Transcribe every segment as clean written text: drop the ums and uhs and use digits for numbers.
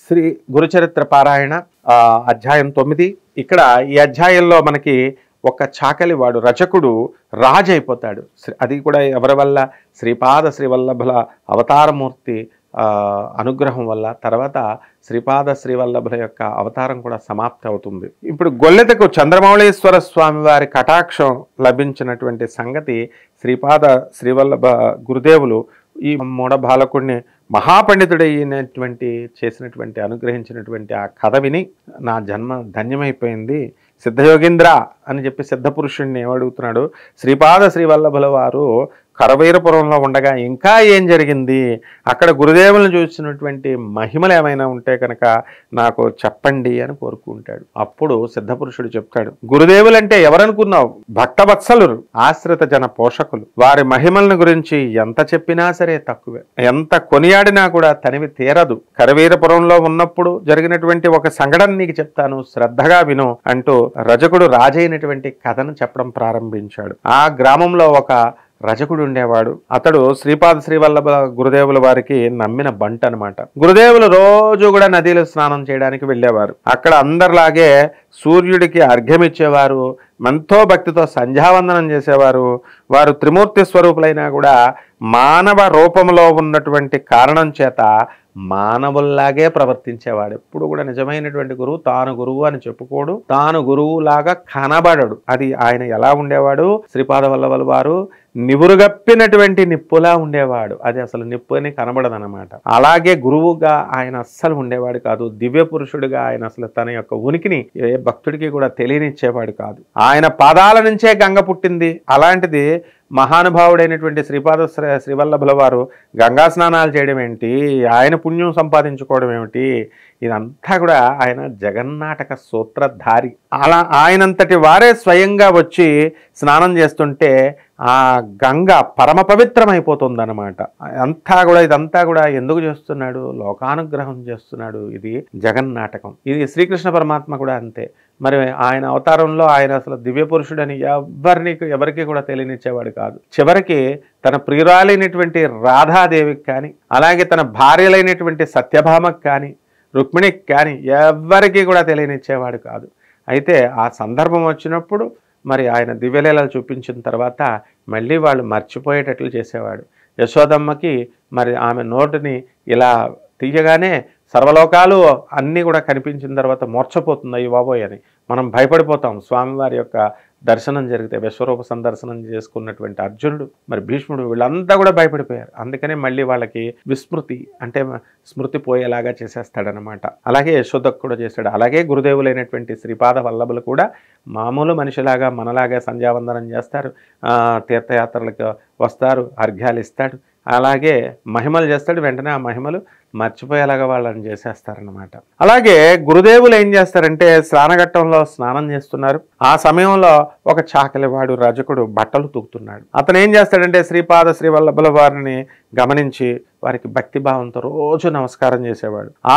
శ్రీ గురుచరిత్ర పారాయణ అధ్యాయం 9. ఇక్కడ ఈ అధ్యాయంలో మనకి ఒక చాకలి వాడు రచకుడు రాజు అయిపోతాడు. అది కూడా ఎవరి వల్ల? శ్రీపాద శ్రీవల్లభుల అవతారమూర్తి అనుగ్రహం వల్ల. తర్వాత శ్రీపాద శ్రీవల్లభుల యొక్క అవతారం కూడా సమాప్తి అవుతుంది. ఇప్పుడు గొల్లెతకు చంద్రమౌళీశ్వర స్వామి వారి కటాక్షం లభించినటువంటి సంగతి శ్రీపాద శ్రీవల్లభ గురుదేవులు ఈ మూఢ బాలకుడిని మహాపండితుడైనటువంటి చేసినటువంటి అనుగ్రహించినటువంటి ఆ కథ విని నా జన్మ ధన్యమైపోయింది, సిద్ధయోగీంద్ర అని చెప్పి సిద్ధపురుషుడిని ఏమడుగుతున్నాడు? శ్రీపాద శ్రీవల్లభుల వారు కరవీరపురంలో ఉండగా ఇంకా ఏం జరిగింది, అక్కడ గురుదేవులను చూసినటువంటి మహిమలు ఏమైనా ఉంటే కనుక నాకు చెప్పండి అని కోరుకుంటాడు. అప్పుడు సిద్ధపురుషుడు చెప్తాడు, గురుదేవులంటే ఎవరనుకున్నావు? భక్తవత్సలురు, ఆశ్రిత జన పోషకులు. వారి మహిమలను గురించి ఎంత చెప్పినా సరే తక్కువే, ఎంత కొనియాడినా కూడా తనివి తీరదు. కరవీరపురంలో ఉన్నప్పుడు జరిగినటువంటి ఒక సంఘటన నీకు చెప్తాను, శ్రద్ధగా విను అంటూ రజకుడు రాజైనటువంటి కథను చెప్పడం ప్రారంభించాడు. ఆ గ్రామంలో ఒక రజకుడు ఉండేవాడు. అతడు శ్రీపాద శ్రీవల్లభ గురుదేవుల వారికి నమ్మిన బంట అనమాట. గురుదేవులు రోజు కూడా నదిలో స్నానం చేయడానికి వెళ్ళేవారు. అక్కడ అందరిలాగే సూర్యుడికి అర్ఘ్యం ఇచ్చేవారు, ఎంతో భక్తితో సంధ్యావందనం చేసేవారు. వారు త్రిమూర్తి స్వరూపులైనా కూడా మానవ రూపంలో ఉన్నటువంటి కారణం చేత మానవుల్లాగే ప్రవర్తించేవాడు. ఎప్పుడు కూడా నిజమైనటువంటి గురువు తాను గురువు అని చెప్పుకోడు, తాను గురువులాగా కనబడడు. అది ఆయన ఎలా ఉండేవాడు? శ్రీపాద వల్లభుల వారు నివురుగప్పినటువంటి నిప్పులా ఉండేవాడు. అది అసలు నిప్పు అని కనబడదనమాట. అలాగే గురువుగా ఆయన అస్సలు ఉండేవాడు కాదు. దివ్య పురుషుడిగా ఆయన అసలు తన యొక్క ఉనికిని ఏ భక్తుడికి కూడా తెలియనిచ్చేవాడు కాదు. ఆయన పాదాల నుంచే గంగ పుట్టింది. అలాంటిది మహానుభావుడైనటువంటి శ్రీపాద శ్రీవల్లభుల వారు గంగా స్నానాలు చేయడం ఏంటి, ఆయన పుణ్యం సంపాదించుకోవడం ఏమిటి, ఇదంతా కూడా ఆయన జగన్నాటక సూత్రధారి. అలా ఆయనంతటి వారే స్వయంగా వచ్చి స్నానం చేస్తుంటే ఆ గంగ పరమ పవిత్రమైపోతుందన్నమాట. ఇదంతా కూడా ఎందుకు చేస్తున్నాడు? లోకానుగ్రహం చేస్తున్నాడు. ఇది జగన్నాటకం. ఇది శ్రీకృష్ణ పరమాత్మ కూడా అంతే. మరి ఆయన అవతారంలో ఆయన అసలు దివ్య పురుషుడని ఎవరికి కూడా తెలియనిచ్చేవాడు కాదు. చివరికి తన ప్రియురాలైనటువంటి రాధాదేవికి కానీ, అలాగే తన భార్యలైనటువంటి సత్యభామకు కానీ, రుక్మిణికి కానీ ఎవరికి కూడా తెలియనిచ్చేవాడు కాదు. అయితే ఆ సందర్భం వచ్చినప్పుడు మరి ఆయన దివ్యలీలలు చూపించిన తర్వాత మళ్ళీ వాళ్ళు మర్చిపోయేటట్లు చేసేవాడు. యశోదమ్మకి మరి ఆమె నోటిని ఇలా తీయగానే సర్వలోకాలు అన్నీ కూడా కనిపించిన తర్వాత మూర్ఛపోతుంది అయ్యి బాబోయ్ అని మనం భయపడిపోతాం. స్వామివారి యొక్క దర్శనం జరిగితే విశ్వరూప సందర్శనం చేసుకున్నటువంటి అర్జునుడు, మరి భీష్ముడు, వీళ్ళంతా కూడా భయపడిపోయారు. అందుకనే మళ్ళీ వాళ్ళకి విస్మృతి అంటే స్మృతి పోయేలాగా చేసేస్తాడనమాట. అలాగే యశోదకు కూడా చేశాడు. అలాగే గురుదేవులైనటువంటి శ్రీపాద వల్లభులు కూడా మామూలు మనిషిలాగా మనలాగా సంధ్యావందనం చేస్తారు, తీర్థయాత్రలకు వస్తారు, అర్ఘ్యాలు ఇస్తాడు, అలాగే మహిమలు చేస్తాడు. వెంటనే ఆ మహిమలు మర్చిపోయేలాగా వాళ్ళని చేసేస్తారనమాట. అలాగే గురుదేవులు ఏం చేస్తారంటే స్నానఘట్టంలో స్నానం చేస్తున్నారు. ఆ సమయంలో ఒక చాకలివాడు రజకుడు బట్టలు తూగుతున్నాడు. అతను ఏం చేస్తాడంటే శ్రీపాద శ్రీవల్లభుల వారిని గమనించి వారికి భక్తిభావంతో రోజు నమస్కారం చేసేవాడు. ఆ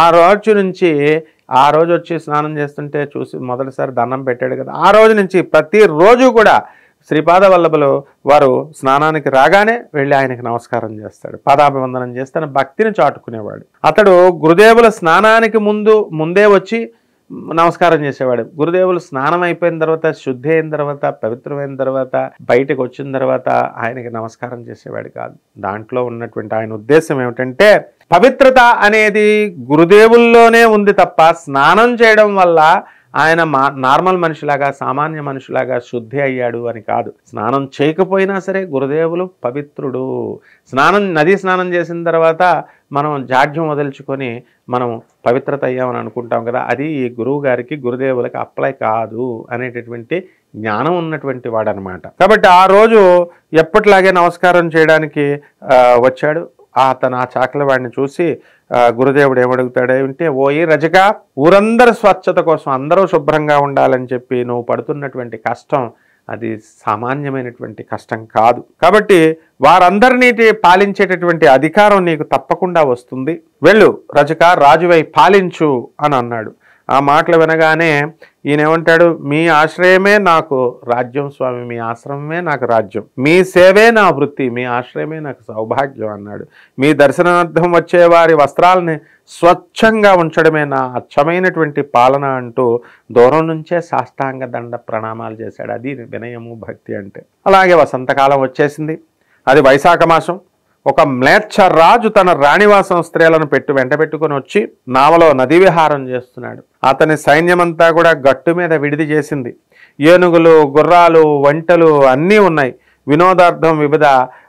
రోజు వచ్చి స్నానం చేస్తుంటే చూసి మొదటిసారి దండం పెట్టాడు కదా, ఆ రోజు నుంచి ప్రతిరోజు కూడా శ్రీపాద వల్లభులు వారు స్నానానికి రాగానే వెళ్ళి ఆయనకి నమస్కారం చేస్తాడు, పాదాభివందనం చేసి తన భక్తిని చాటుకునేవాడు. అతడు గురుదేవుల స్నానానికి ముందే వచ్చి నమస్కారం చేసేవాడు. గురుదేవులు స్నానం అయిపోయిన తర్వాత, శుద్ధి అయిన తర్వాత, పవిత్రమైన తర్వాత, బయటకు వచ్చిన తర్వాత ఆయనకి నమస్కారం చేసేవాడు కాదు. దాంట్లో ఉన్నటువంటి ఆయన ఉద్దేశం ఏమిటంటే పవిత్రత అనేది గురుదేవుల్లోనే ఉంది తప్ప స్నానం చేయడం వల్ల ఆయన నార్మల్ మనిషిలాగా, సామాన్య మనిషిలాగా శుద్ధి అయ్యాడు అని కాదు. స్నానం చేయకపోయినా సరే గురుదేవులు పవిత్రుడు. నదీ స్నానం చేసిన తర్వాత మనం జాడ్యం వదిల్చుకొని మనం పవిత్రత అయ్యామని అనుకుంటాం కదా, అది ఈ గురువు గారికి, గురుదేవులకి అప్లై కాదు అనేటటువంటి జ్ఞానం ఉన్నటువంటి వాడనమాట. కాబట్టి ఆ రోజు ఎప్పటిలాగే నమస్కారం చేయడానికి వచ్చాడు. అతను ఆ చాకలివాడిని చూసి గురుదేవుడు ఏమడుగుతాడంటే, ఓయి రజక, ఊరందరి స్వచ్ఛత కోసం అందరూ శుభ్రంగా ఉండాలని చెప్పి నువ్వు పడుతున్నటువంటి కష్టం అది సామాన్యమైనటువంటి కష్టం కాదు. కాబట్టి వారందరినీ పాలించేటటువంటి అధికారం నీకు తప్పకుండా వస్తుంది. వెళ్ళు రజక, రాజువై పాలించు అని అన్నాడు. ఆ మాటలు వినగానే ఈయన ఏమంటాడు, మీ ఆశ్రయమే నాకు రాజ్యం స్వామి, మీ ఆశ్రమమే నాకు రాజ్యం, మీ సేవే నా వృత్తి, మీ ఆశ్రయమే నాకు సౌభాగ్యం అన్నాడు. మీ దర్శనార్థం వచ్చే వారి వస్త్రాలని స్వచ్ఛంగా ఉంచడమే నా అచ్చమైనటువంటి పాలన అంటూ దూరం నుంచే సాష్టాంగ దండ ప్రణామాలు చేశాడు. అది వినయము భక్తి అంటే. అలాగే వసంతకాలం వచ్చేసింది. అది వైశాఖ మాసం. ఒక మ్లేచ్ఛ రాజు తన రాణివాసం స్త్రీలను వెంట పెట్టుకుని వచ్చి నావలో నదీ విహారం చేస్తున్నాడు. అతని సైన్యమంతా కూడా గట్టు మీద విడిది చేసింది. ఏనుగులు, గుర్రాలు, వంటలు అన్నీ ఉన్నాయి. వినోదార్థం వివిధ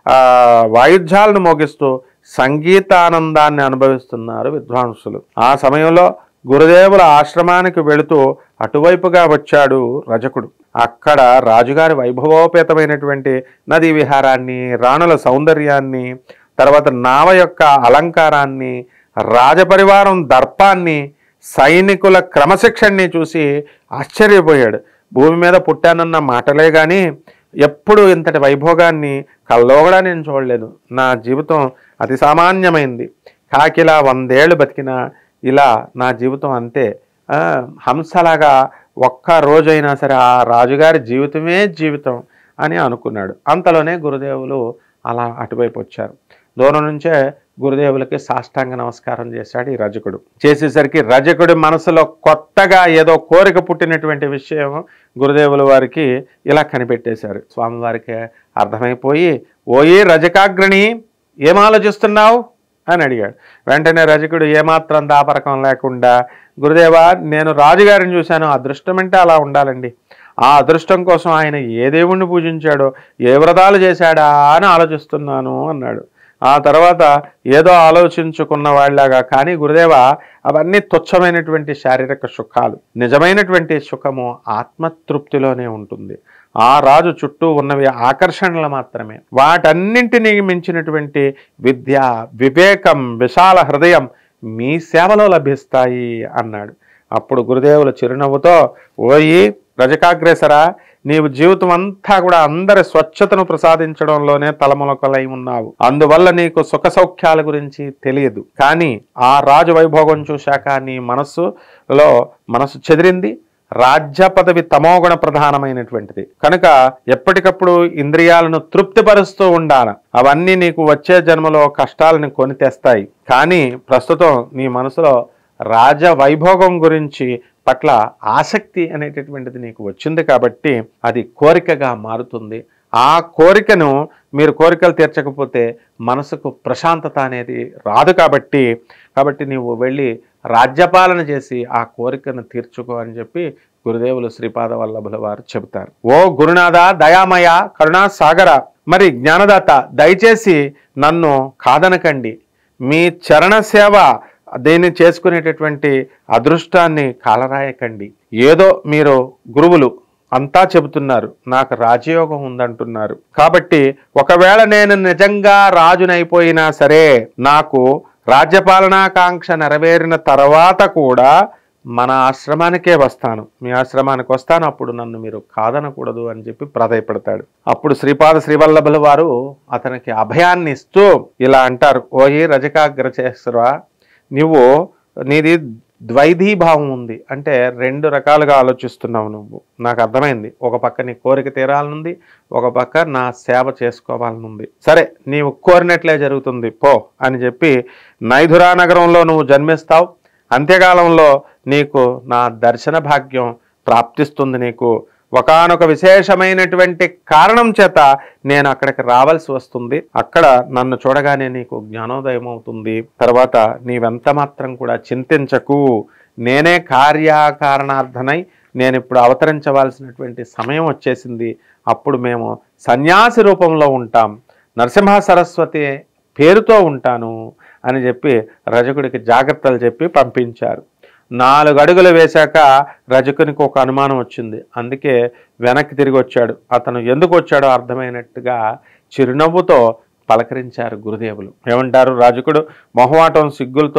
వాయిద్యాలను మోగిస్తూ సంగీతానందాన్ని అనుభవిస్తున్నారు విద్వాంసులు. ఆ సమయంలో గురుదేవుల ఆశ్రమానికి వెళుతూ అటువైపుగా వచ్చాడు రజకుడు. అక్కడ రాజుగారి వైభవోపేతమైనటువంటి నదీ విహారాన్ని, రాణుల సౌందర్యాన్ని, తర్వాత నావ యొక్క అలంకారాన్ని, రాజపరివారం దర్పాన్ని, సైనికుల క్రమశిక్షణని చూసి ఆశ్చర్యపోయాడు. భూమి మీద పుట్టానన్న మాటలే కానీ ఎప్పుడు ఇంతటి వైభోగాన్ని కల్లో కూడా నేను చూడలేదు. నా జీవితం అతి సామాన్యమైంది. కాకిలా 100 ఏళ్ళు బతికినా ఇలా నా జీవితం అంతే. హంసలాగా ఒక్క రోజైనా సరే ఆ రాజుగారి జీవితమే జీవితం అని అనుకున్నాడు. అంతలోనే గురుదేవులు అలా అటువైపు వచ్చారు. దూరం నుంచే గురుదేవులకి సాష్టాంగ నమస్కారం చేశాడు ఈ రజకుడు. చేసేసరికి రజకుడి మనసులో కొత్తగా ఏదో కోరిక పుట్టినటువంటి విషయం గురుదేవుల వారికి ఇలా కనిపెట్టేశారు. స్వామివారికి అర్థమైపోయి, ఓయి రజకాగ్రణి, ఏం ఆలోచిస్తున్నావు అని అడిగాడు. వెంటనే రజకుడు ఏమాత్రం దాపరకం లేకుండా, గురుదేవా, నేను రాజుగారిని చూశాను, అదృష్టం అంటే అలా ఉండాలండి. ఆ అదృష్టం కోసం ఆయన ఏ దేవుణ్ణి పూజించాడో, ఏ వ్రతాలు చేశాడా అని ఆలోచిస్తున్నాను అన్నాడు. ఆ తర్వాత ఏదో ఆలోచించుకున్న వాళ్ళలాగా, కానీ గురుదేవా, అవన్నీ తుచ్చమైనటువంటి శారీరక సుఖాలు. నిజమైనటువంటి సుఖము ఆత్మతృప్తిలోనే ఉంటుంది. ఆ రాజు చుట్టూ ఉన్నవి ఆకర్షణలు మాత్రమే. వాటన్నింటినీ మించినటువంటి విద్య, వివేకం, విశాల హృదయం మీ సేవలో లభిస్తాయి అన్నాడు. అప్పుడు గురుదేవుల చిరునవ్వుతో, ఓయి రజకాగ్రేసరా, నీవు జీవితం అంతా కూడా అందరి స్వచ్ఛతను ప్రసాదించడంలోనే తలములకలై ఉన్నావు. అందువల్ల నీకు సుఖ సౌఖ్యాల గురించి తెలియదు. కానీ ఆ రాజు వైభోగం చూశాక నీ మనసు చెదిరింది. రాజ్య పదవి తమోగుణ ప్రధానమైనటువంటిది కనుక ఎప్పటికప్పుడు ఇంద్రియాలను తృప్తిపరుస్తూ ఉండాలి. అవన్నీ నీకు వచ్చే జన్మలో కష్టాలను కొని తెస్తాయి. కానీ ప్రస్తుతం నీ మనసులో రాజ వైభోగం గురించి పట్ల ఆసక్తి అనేటటువంటిది నీకు వచ్చింది కాబట్టి అది కోరికగా మారుతుంది. ఆ కోరికను మీరు కోరికలు తీర్చకపోతే మనసుకు ప్రశాంతత అనేది రాదు. కాబట్టి నీవు వెళ్ళి రాజ్యపాలన చేసి ఆ కోరికను తీర్చుకో అని చెప్పి గురుదేవులు శ్రీపాద వల్లభుల వారు చెబుతారు. ఓ గురునాథ, దయామయ, కరుణా సాగర, మరి జ్ఞానదాత, దయచేసి నన్ను కాదనకండి. మీ చరణ సేవ దీన్ని చేసుకునేటటువంటి అదృష్టాన్ని కాలరాయకండి. ఏదో మీరు గురువులు అంతా చెబుతున్నారు, నాకు రాజయోగం ఉందంటున్నారు. కాబట్టి ఒకవేళ నేను నిజంగా రాజునైపోయినా సరే, నాకు రాజ్యపాలనాకాంక్ష నెరవేరిన తర్వాత కూడా మన ఆశ్రమానికే వస్తాను, మీ ఆశ్రమానికి వస్తాను, అప్పుడు నన్ను మీరు కాదనకూడదు అని చెప్పి ప్రాధేయపడతాడు. అప్పుడు శ్రీవల్లభుల వారు అతనికి అభయాన్ని ఇస్తూ ఇలా అంటారు, ఓయి రజకాగ్రచేశ్వర, నీది ద్వైధీభావం ఉంది. అంటే 2 రకాలుగా ఆలోచిస్తున్నావు నువ్వు, నాకు అర్థమైంది. ఒక పక్క నీ కోరిక తీరాలనుంది, ఒక పక్క నా సేవ చేసుకోవాలనుంది. సరే, నీవు కోరినట్లే జరుగుతుంది పో అని చెప్పి నైధురా నగరంలో నువ్వు జన్మిస్తావు. అంత్యకాలంలో నీకు నా దర్శన భాగ్యం ప్రాప్తిస్తుంది. నీకు ఒకానొక విశేషమైనటువంటి కారణం చేత నేను అక్కడికి రావాల్సి వస్తుంది. అక్కడ నన్ను చూడగానే నీకు జ్ఞానోదయం అవుతుంది. తర్వాత నీవెంత మాత్రం కూడా చింతించకు, నేనే కార్యకారణార్థనై నేను ఇప్పుడు అవతరించవలసినటువంటి సమయం వచ్చేసింది. అప్పుడు మేము సన్యాసి రూపంలో ఉంటాం, నరసింహ సరస్వతి పేరుతో ఉంటాను అని చెప్పి రజకుడికి జాగ్రత్తలు చెప్పి పంపించారు. 4 అడుగులు వేశాక రజకునికి ఒక అనుమానం వచ్చింది. అందుకే వెనక్కి తిరిగి వచ్చాడు. అతను ఎందుకు వచ్చాడో అర్థమైనట్టుగా చిరునవ్వుతో పలకరించారు గురుదేవులు. ఏమంటారు, రజకుడు మొహమాటం సిగ్గులతో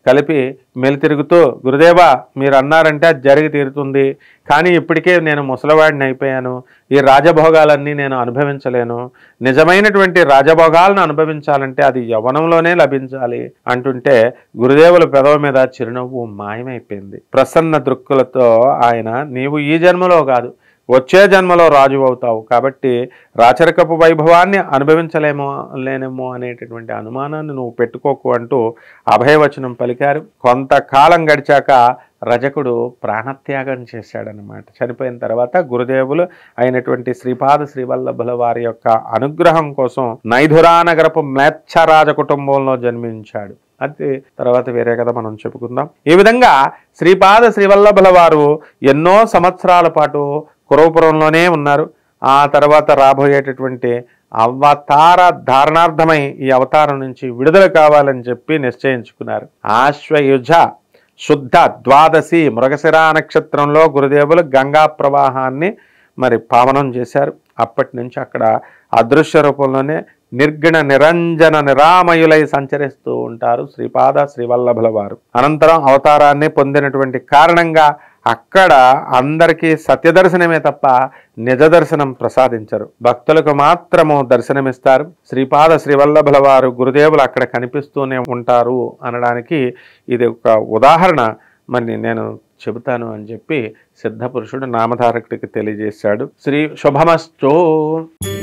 కలిపి మెలితిరుగుతూ, గురుదేవా మీరు అన్నారంటే అది జరిగి తీరుతుంది, కానీ ఇప్పటికే నేను ముసలివాడిని అయిపోయాను, ఈ రాజభోగాలన్నీ నేను అనుభవించలేను, నిజమైనటువంటి రాజభోగాలను అనుభవించాలంటే అది యవ్వనంలోనే లభించాలి అంటుంటే గురుదేవుల పెదవి మీద చిరునవ్వు మాయమైపోయింది. ప్రసన్న దృక్కులతో ఆయన, నీవు ఈ జన్మలో కాదు వచ్చే జన్మలో రాజు అవుతావు, కాబట్టి రాచరికపు వైభవాన్ని లేనేమో అనేటటువంటి అనుమానాన్ని నువ్వు పెట్టుకోకు అంటూ అభయవచనం పలికారు. కొంతకాలం గడిచాక రజకుడు ప్రాణత్యాగం చేశాడనమాట. చనిపోయిన తర్వాత గురుదేవులు అయినటువంటి శ్రీపాద శ్రీవల్లభుల వారి యొక్క అనుగ్రహం కోసం నైధురానగరపు మ్లేచ్ఛరాజ కుటుంబంలో జన్మించాడు. అది తర్వాత వేరే కదా మనం చెప్పుకుందాం. ఈ విధంగా శ్రీపాద శ్రీవల్లభుల వారు ఎన్నో సంవత్సరాల పాటు కురవపురంలోనే ఉన్నారు. ఆ తర్వాత రాబోయేటటువంటి అవతార ధారణార్థమై ఈ అవతారం నుంచి విడుదల కావాలని చెప్పి నిశ్చయించుకున్నారు. ఆశ్వయుజ శుద్ధ ద్వాదశి మృగశిర నక్షత్రంలో గురుదేవులు గంగా ప్రవాహాన్ని పావనం చేశారు. అప్పటి నుంచి అక్కడ అదృశ్య రూపంలోనే నిర్గుణ నిరంజన నిరామయులై సంచరిస్తూ ఉంటారు శ్రీపాద శ్రీవల్లభుల వారు. అనంతరం అవతారాన్ని పొందినటువంటి కారణంగా అక్కడ అందరికీ సత్యదర్శనమే తప్ప నిజ దర్శనం ప్రసాదించరు, భక్తులకు మాత్రము దర్శనమిస్తారు. శ్రీపాద శ్రీవల్లభుల వారు గురుదేవులు అక్కడ కనిపిస్తూనే ఉంటారు అనడానికి ఇది ఒక ఉదాహరణ నేను చెబుతాను అని చెప్పి సిద్ధపురుషుడు నామధారకుడికి తెలియజేశాడు. శ్రీ శుభమస్తు.